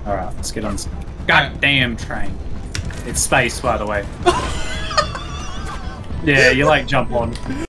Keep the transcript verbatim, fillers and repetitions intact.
Alright, let's get on this goddamn train. It's space, by the way. Yeah, you like jump on.